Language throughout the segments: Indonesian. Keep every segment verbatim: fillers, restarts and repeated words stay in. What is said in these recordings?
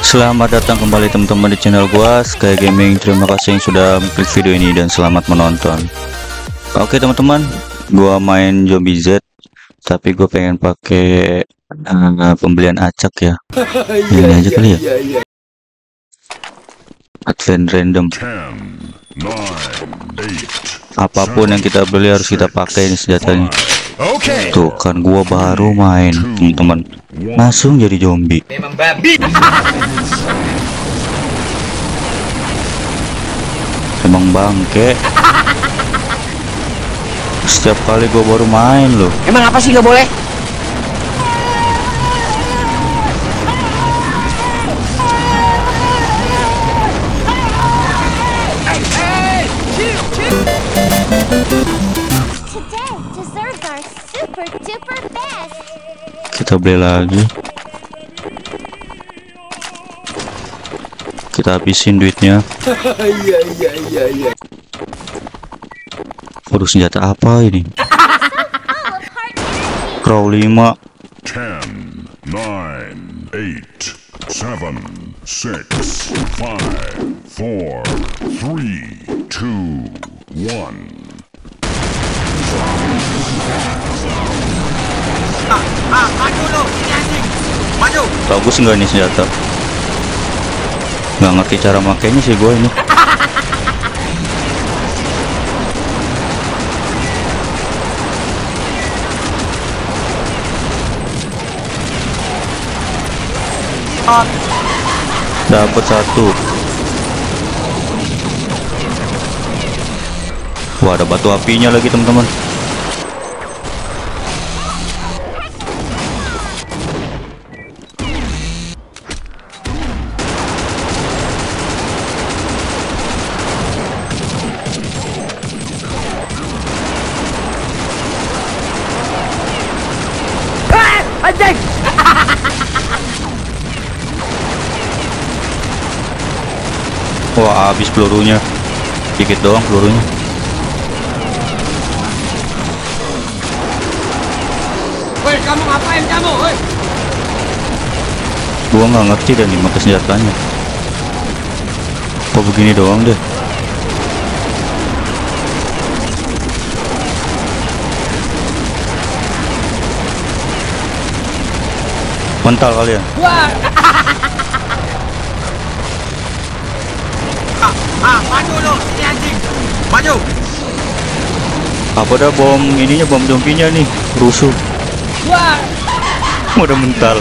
Selamat datang kembali teman-teman di channel gua Sky Gaming. Terima kasih yang sudah mengklik video ini dan selamat menonton. Oke teman-teman, gua main Zombie Z, tapi gue pengen pakai uh, pembelian acak ya. Ini aja kali ya. Advent random. Apapun yang kita beli harus kita pakai ini senjatanya. Tuh kan gua baru main teman-teman, langsung jadi zombie. Memang babi. Emang bangke. Setiap kali gua baru main loh. Emang apa sih nggak boleh? Kita beli lagi. Kita habisin duitnya. Iya iya iya iya. Waduh, senjata apa ini? Crow lima. ten, nine, eight, seven, six, five, four, three, two, one. Ah, ah, maju lu, ini anjing. Maju. Bagus nggak nih senjata? Nggak ngerti cara makainya sih gue ini. Dapat satu. Wah, ada batu apinya lagi teman-teman. Anjing. Wah, habis pelurunya. Dikit doang pelurunya. Woi, kamu ngapain kamu? Woi. Gua nggak ngerti dan nih pakai senjatanya. Kok begini doang deh. Mental kalian. Wah. Ah, ah, maju lu, ini anjing. Maju. Apa dah bom ininya, bom zombinya nih rusuh. Wah. Udah mental.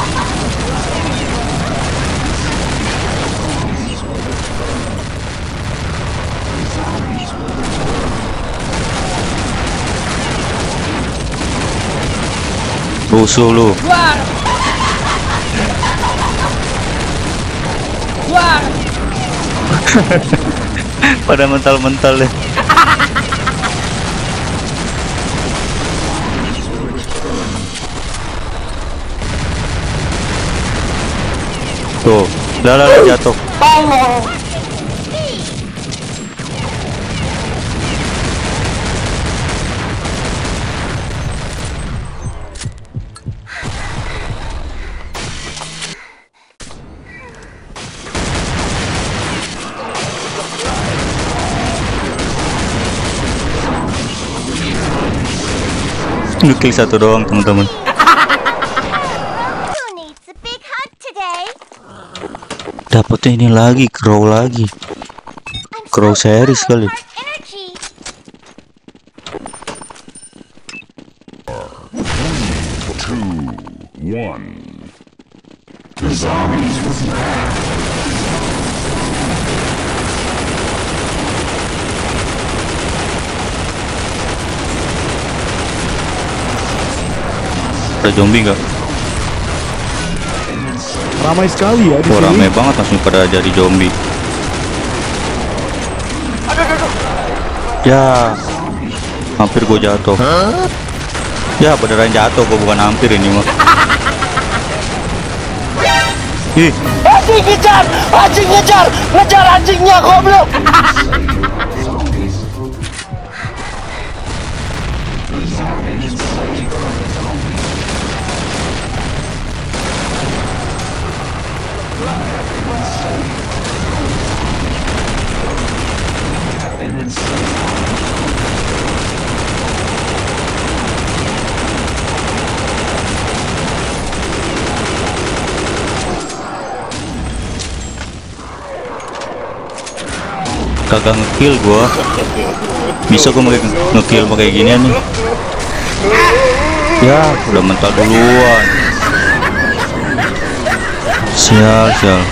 Rusuh lu. Wah. Wah. Pada mental-mental deh. Tuh, dah lah jatuh. Ngeklik satu doang teman-teman. Dapatnya ini lagi, crow lagi. Crow series kali. Two, one. Ada zombie nggak? Ramai sekali ya di Oh, sini. ramai banget langsung pada jadi zombie. Ya, hampir gue jatuh. Ya beneran jatuh, gue bukan hampir ini mah. Ih, Anjing ngejar, anjing ngejar, ngejar anjingnya goblok. Kagak ngekill gua. Bisa gua pakai ngekill pakai ginian nih. Ya, udah mental duluan. Sial, sial.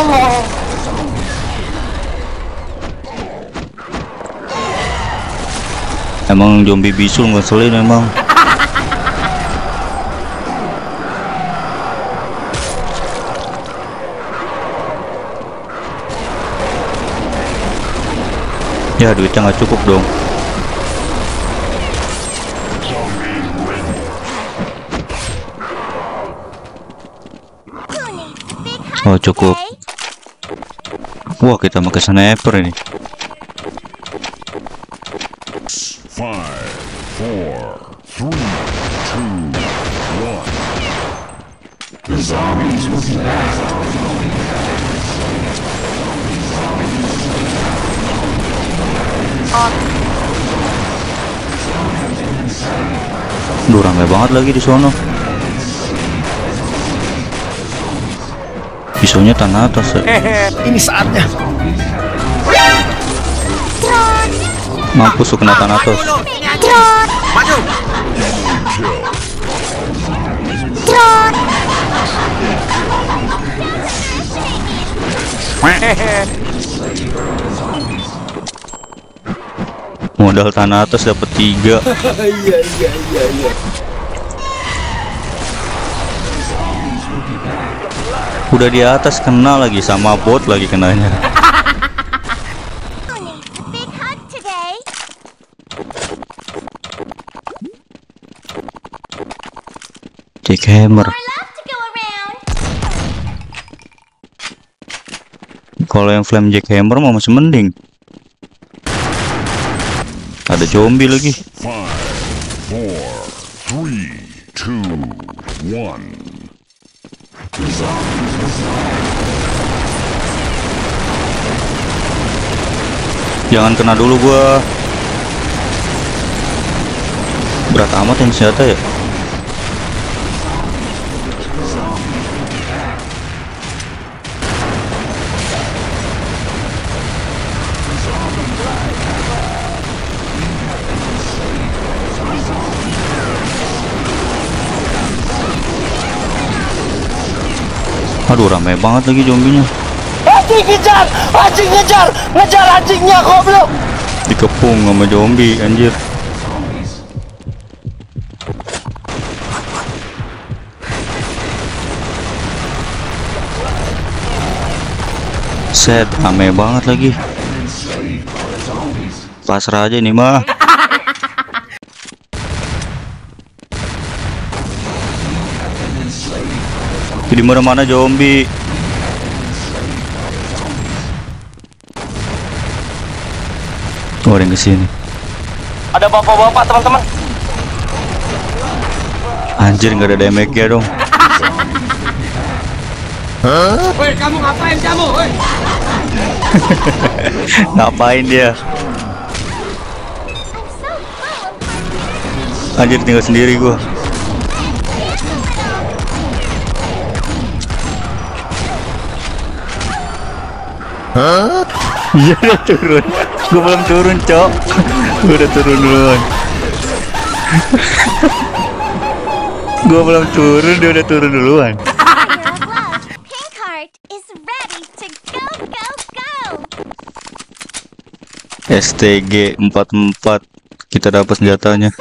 Emang zombie bisul ngeselin emang. Ya duitnya nggak cukup dong. Oh cukup. Wah kita pakai sniper ini. Five, four, three, two, one. The zombies will be back. Duh ramai banget lagi di sono. Pisaunya tanah atas ya. Ini saatnya. Mampus lu kena tanah atas. Maju. Modal tanah atas dapat tiga. Iya iya iya iya. Udah di atas kena lagi sama bot lagi kenanya. Jackhammer. Kalau yang flame jackhammer mah masih mending. Ada zombie lagi. Five, four, three, two, one. Jangan kena dulu gua. Berat amat yang senjata ya. Aduh ramai banget lagi zombinya. Anjing ngejar, anjing ngejar, ngejar anjingnya goblok. Dikepung sama zombie anjir. Set ramai banget lagi. Pasrah aja ini mah. Di mana-mana zombie. Oh, ada yang kesini. Ada bapak-bapak teman-teman. Anjir nggak ada damage-nya dong. Woi kamu ngapain kamu? Woi. Ngapain dia? Anjir tinggal sendiri gua. Huh? Iya udah turun. Gue belum turun cok. Gue udah turun duluan. Gue belum turun, dia udah turun duluan. S T G empat empat kita dapat senjatanya.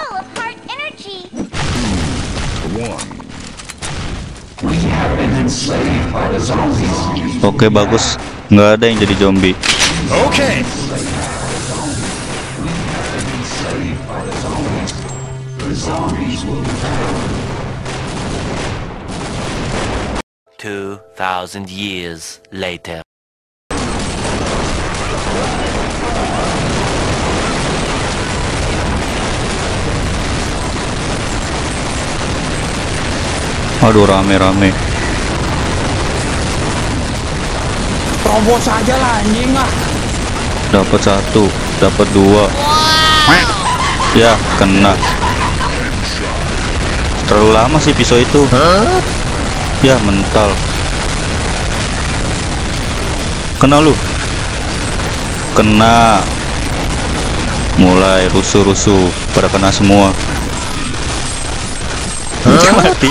Oke bagus, nggak ada yang jadi zombie. Okay. Two thousand years later. Aduh rame-rame. Terobos aja lah anjing ah. Dapat satu. dapat dua. Ya, kena. Terlalu lama sih pisau itu. Ya, mental. Kena lu. Kena. Mulai rusuh-rusuh, pada kena semua. Mati.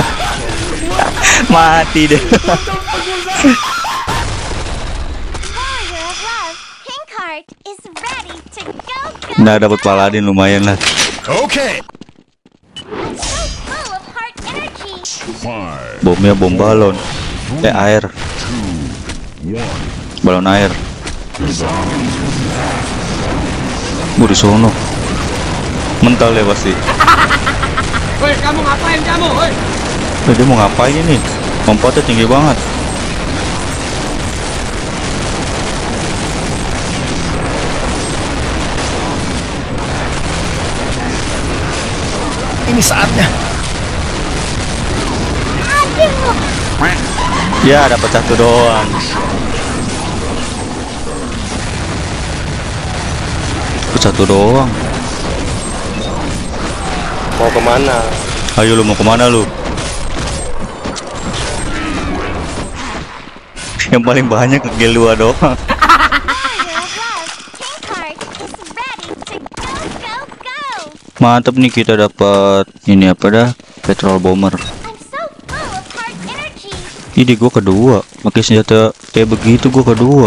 Mati deh. Nah, dapat paladin lumayan lah. Okay. Bomnya bom balon. Eh, air. Balon air. Bu di sono. Mental ya pasti. Woi, kamu ngapain kamu? Woi. Eh, dia mau ngapain ini? Lompatnya tinggi banget. Ini saatnya. Ya, dapat satu doang. Dapat satu doang. Mau kemana? Ayo lu mau kemana lu? Yang paling banyak nge-kill dua doang. Mantap nih, kita dapat ini apa dah? Petrol bomber. Ini gua kedua, pakai senjata kayak begitu gua kedua.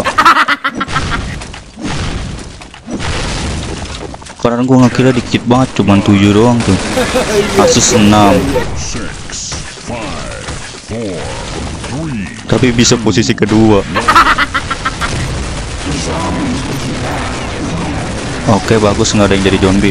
Karena gua nge-kill dikit banget, cuman tujuh doang tuh. Asus enam. Tapi bisa posisi kedua. Oke, bagus, nggak ada yang jadi zombie.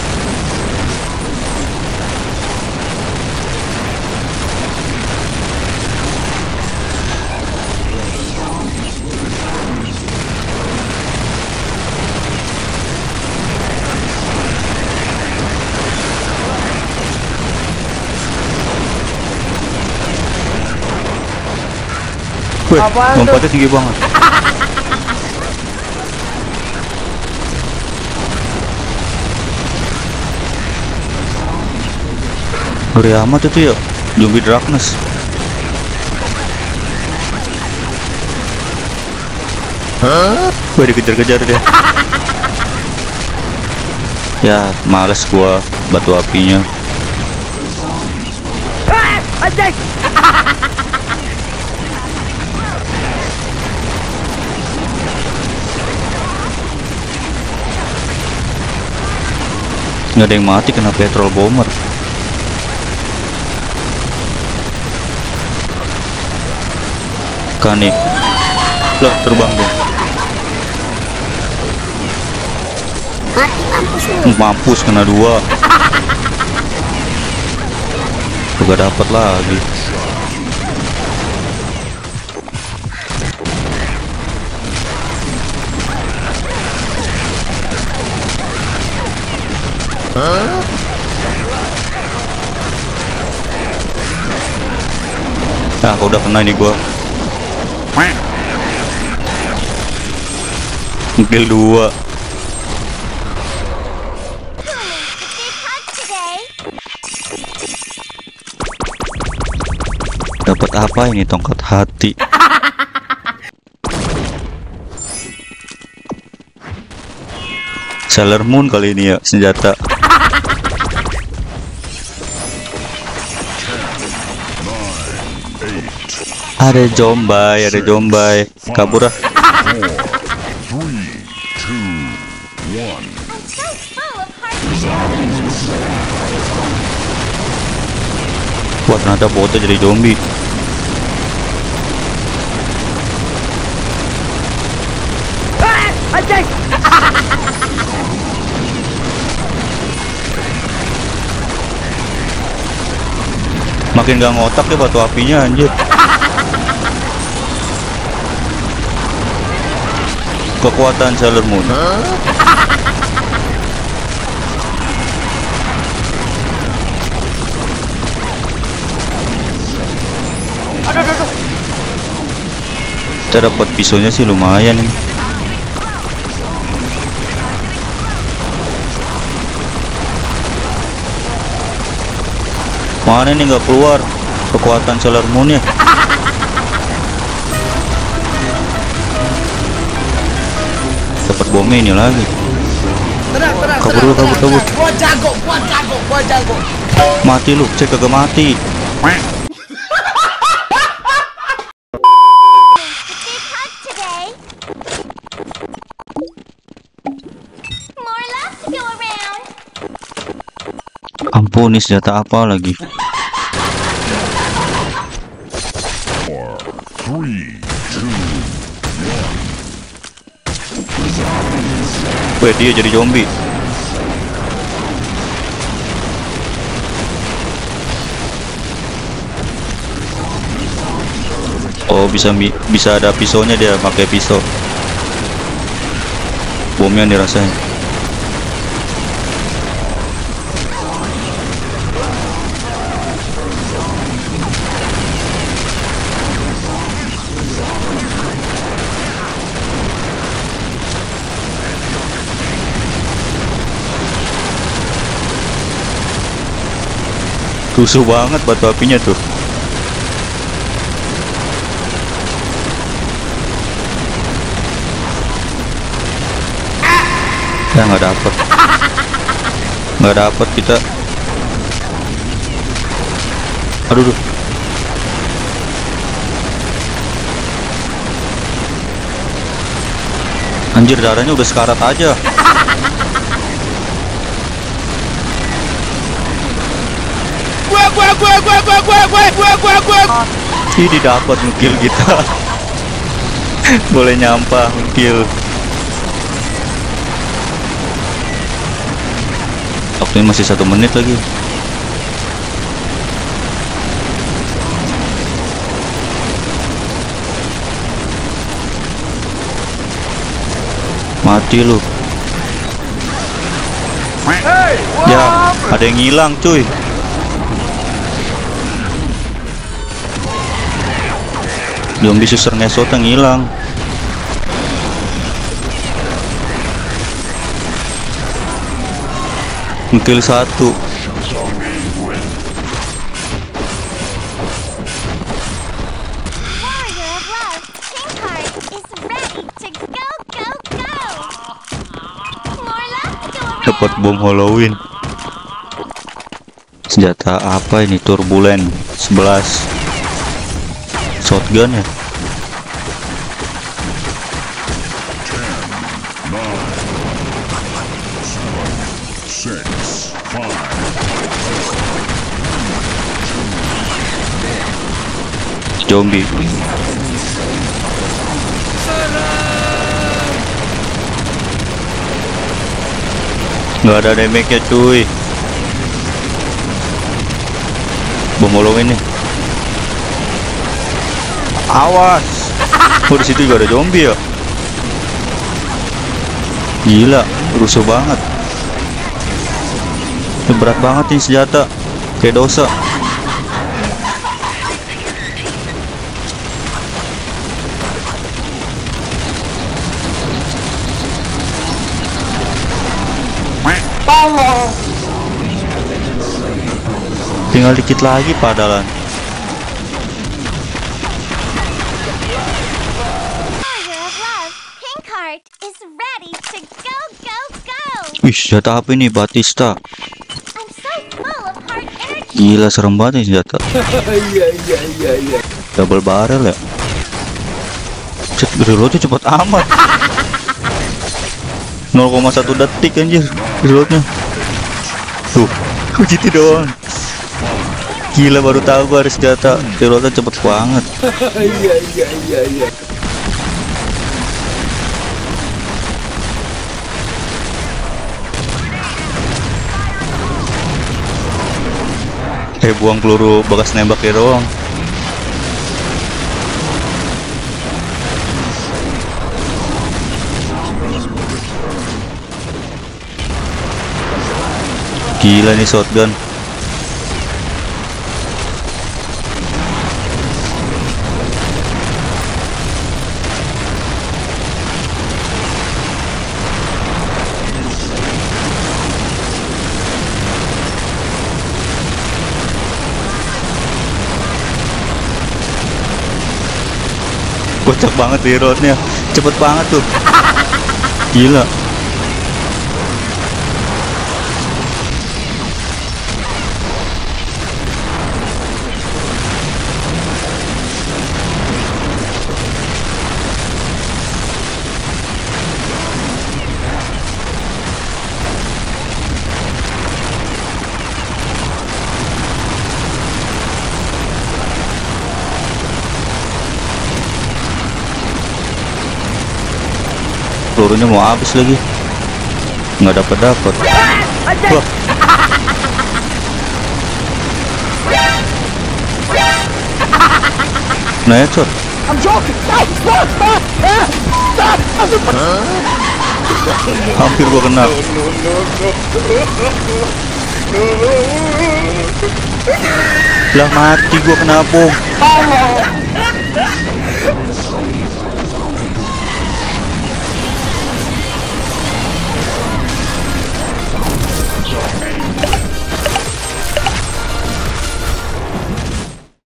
Wih, lompatnya tinggi banget. Ngeri amat itu ya, zombie darkness. Wih, dikejar-kejar dia. Ya, males gua batu apinya. Nggak ada yang mati kena petrol bomber. Kan nih. Loh, terbang dong. Mampus kena dua. Gak dapat lagi. Nah, aku udah kena nih gua. Kill dua. Dapat apa ini, tongkat hati? Sailor Moon kali ini ya senjata. Ada zombie, ada zombie. Kabur ah. Wah, ternyata botnya jadi zombie. Makin gak ngotak ya batu apinya, anjir. Kekuatan Sailor Moon. Kita dapat pisaunya sih lumayan. Mana nih nggak keluar kekuatan Sailor Moon ya? Dapat bomnya ini lagi. Tenang, tenang, Kabur dulu, kabur, kabur. Gua jago, gua jago, gua jago. Mati lu, cek kagak mati. Ampun, ini senjata apa lagi? Four, three, two, Weh, dia jadi zombie. Oh, bisa bisa ada pisaunya, dia pakai pisau. Bomnya dirasain. Rusuh banget batu apinya tuh. Ya nggak dapet, nggak dapet kita. Aduh, duh. Anjir, darahnya udah sekarat aja. Gua, gua, gua, gua, gua, gua, gua, gua, gua, gua. Ini dapat ngekill kita. Boleh nyampah ngekill. Waktunya masih satu menit lagi. Mati lu. Ya, ada yang hilang cuy. Zombie suster ngesot yang hilang. Ngekill satu. Dapat bom Halloween. Senjata apa ini? Turbulent sebelas. Shotgun ya. six, five, Zombie. Nggak ada damage-nya cuy. Bom Halloween nih. Awas. Oh, di situ juga ada zombie ya. Gila, rusuh banget. Ini berat banget nih senjata. Kayak dosa. Tinggal dikit lagi padalan. Wih, senjata apa ini? Batista. Gila, serem banget nih senjata. Double barrel ya. Cet, reloadnya cepet amat. nol koma satu detik anjir reloadnya. Tuh, gitu doang. Gila, baru tahu gua harus senjata reloadnya cepet banget. Iya iya iya iya. Eh, buang peluru bekas nembaknya doang. Gila nih shotgun. kocak banget reloadnya, cepet banget tuh, gila. Pelurunya mau habis lagi, nggak dapat dapat. Wah, nah headshot. Hampir gua kena. Lah mati gua kena bom.